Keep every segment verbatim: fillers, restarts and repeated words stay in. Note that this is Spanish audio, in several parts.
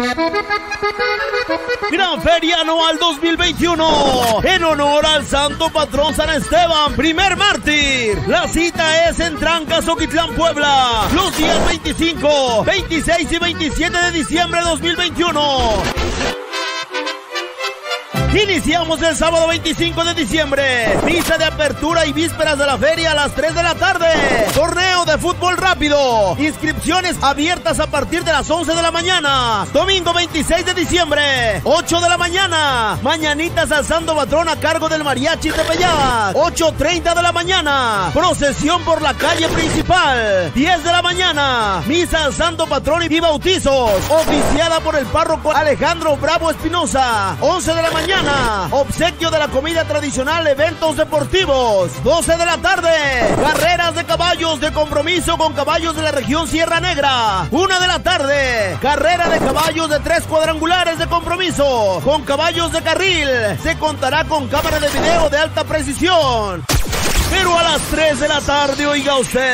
Gran Feria Anual dos mil veintiuno, en honor al Santo Patrón San Esteban, primer mártir. La cita es en Trancas, Oquitlán, Puebla, los días veinticinco, veintiséis y veintisiete de diciembre de dos mil veintiuno. Iniciamos el sábado veinticinco de diciembre, misa de apertura y vísperas de la feria a las tres de la tarde. Torneo de fútbol rápido, inscripciones abiertas a partir de las once de la mañana. Domingo veintiséis de diciembre, ocho de la mañana, mañanitas al Santo Patrón a cargo del Mariachi Tepeyac. ocho treinta de la mañana, procesión por la calle principal. diez de la mañana, misa al Santo Patrón y bautizos, oficiada por el párroco Alejandro Bravo Espinosa. once de la mañana, obsequio de la comida tradicional, eventos deportivos. doce de la tarde, carreras de caballos de compromiso con caballos de la región Sierra Negra. una de la tarde, carrera de caballos de tres cuadrangulares de compromiso con caballos de carril. Se contará con cámara de video de alta precisión. Pero a las tres de la tarde, oiga usted,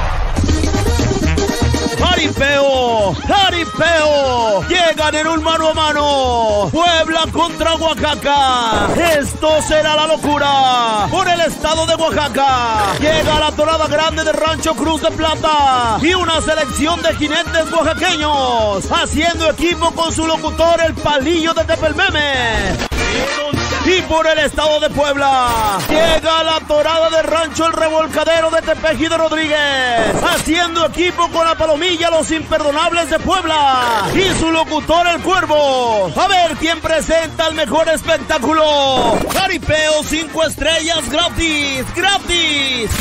jaripeo, jaripeo, llegan en un mano a mano, Puebla contra Oaxaca. Esto será la locura por el estado de Oaxaca. Llega la torada grande de Rancho Cruz de Plata y una selección de jinetes oaxaqueños haciendo equipo con su locutor, el Palillo de Tepelmeme. Y por el estado de Puebla, llega la torada de Rancho El Revolcadero de Tepeji de Rodríguez, haciendo equipo con la Palomilla, los Imperdonables de Puebla, y su locutor, el Cuervo. A ver quién presenta el mejor espectáculo. Jaripeo cinco estrellas gratis, gratis.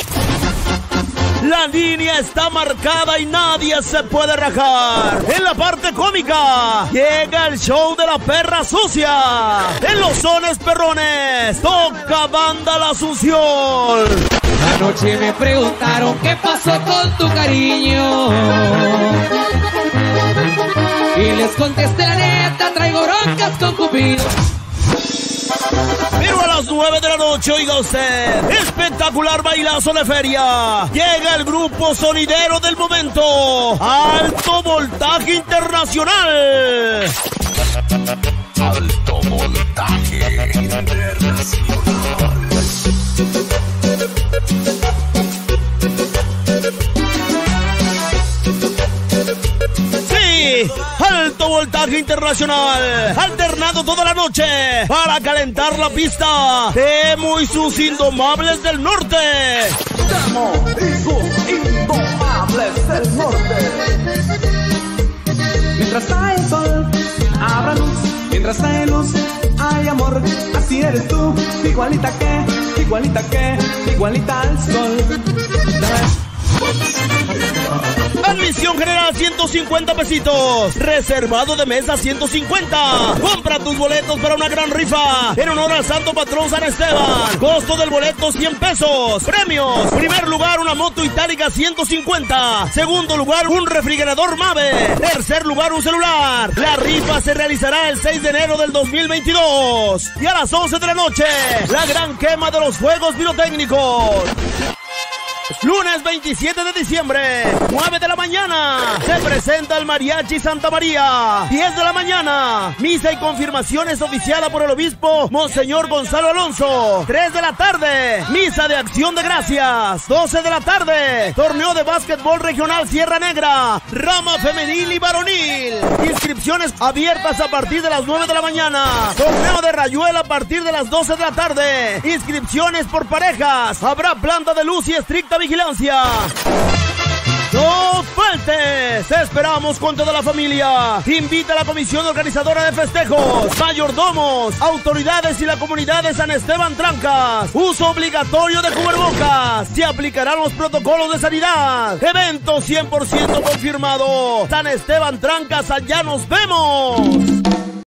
La línea está marcada y nadie se puede rajar. En la parte cómica, llega el show de la perra sucia. En los sones perrones, toca Banda La Asunción. Anoche me preguntaron qué pasó con tu cariño, y les contesté la neta, traigo broncas con Cupido. Pero a las nueve de la noche, oiga usted, espectacular bailazo de feria. Llega el grupo sonidero del momento, Alto Voltaje Internacional. Alto Voltaje Internacional. Sí, Alto Voltaje Internacional, alternado toda la noche para calentar la pista. Temo y sus Indomables del Norte. Temo y sus Indomables del Norte. Mientras hay sol, habrá luz. Mientras hay luz, hay amor. Así eres tú, igualita que, igualita que, igualita al sol. Admisión general ciento cincuenta pesitos, reservado de mesa ciento cincuenta. Compra tus boletos para una gran rifa en honor al Santo Patrón San Esteban. Costo del boleto cien pesos. Premios: primer lugar una moto itálica ciento cincuenta, segundo lugar un refrigerador Mave, tercer lugar un celular. La rifa se realizará el seis de enero del dos mil veintidós y a las once de la noche la gran quema de los fuegos pirotécnicos. Lunes veintisiete de diciembre, nueve de la mañana, se presenta el Mariachi Santa María. diez de la mañana, misa y confirmaciones oficiada por el obispo Monseñor Gonzalo Alonso. tres de la tarde, misa de acción de gracias. doce de la tarde, torneo de básquetbol regional Sierra Negra, rama femenil y varonil. Inscripciones abiertas a partir de las nueve de la mañana. Torneo de rayuela a partir de las doce de la tarde. Inscripciones por parejas. Habrá planta de luz y estricta vigilancia. ¡No faltes! Te esperamos con toda la familia. Invita a la comisión organizadora de festejos, mayordomos, autoridades y la comunidad de San Esteban Trancas. Uso obligatorio de cubrebocas. Se aplicarán los protocolos de sanidad. Evento cien por ciento confirmado. San Esteban Trancas, allá nos vemos.